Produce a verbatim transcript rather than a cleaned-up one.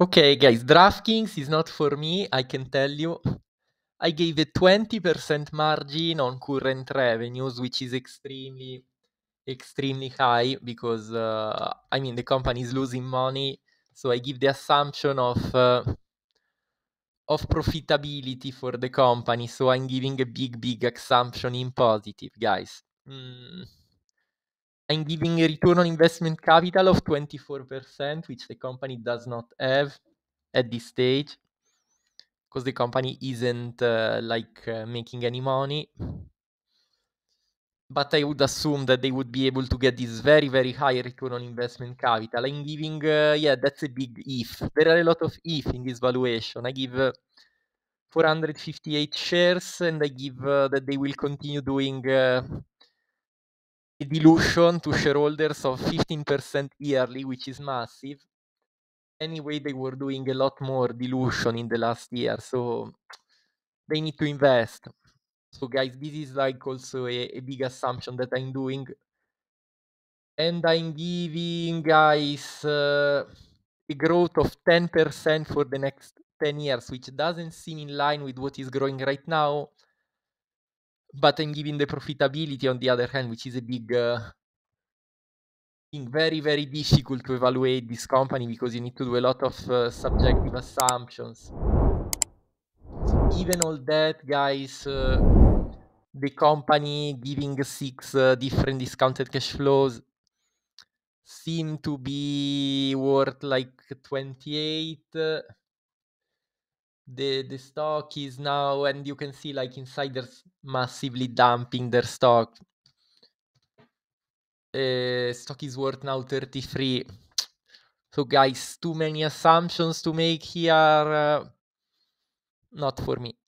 Okay, guys, DraftKings is not for me, I can tell you. I gave a twenty percent margin on current revenues, which is extremely, extremely high because, uh, I mean, the company is losing money. So I give the assumption of uh, of profitability for the company. So I'm giving a big, big assumption in positive, guys. Mm. I'm giving a return on investment capital of twenty-four percent, which the company does not have at this stage, because the company isn't uh, like uh, making any money. But I would assume that they would be able to get this very, very high return on investment capital. I'm giving, uh, yeah, that's a big if. There are a lot of if in this valuation. I give uh, four hundred fifty-eight shares, and I give uh, that they will continue doing uh, a dilution to shareholders of fifteen percent yearly, which is massive. Anyway, they were doing a lot more dilution in the last year, so they need to invest. So guys, this is like also a, a big assumption that I'm doing. And I'm giving guys uh, a growth of ten percent for the next ten years, which doesn't seem in line with what is growing right now. But I'm giving the profitability on the other hand, which is a big uh, thing. Very, very difficult to evaluate this company because you need to do a lot of uh, subjective assumptions. Given all that, guys, uh, the company giving six uh, different discounted cash flows seem to be worth like twenty-eight. The the stock is now, and you can see like insiders massively dumping their stock. Uh, stock is worth now thirty-three. So guys, too many assumptions to make here. Uh, not for me.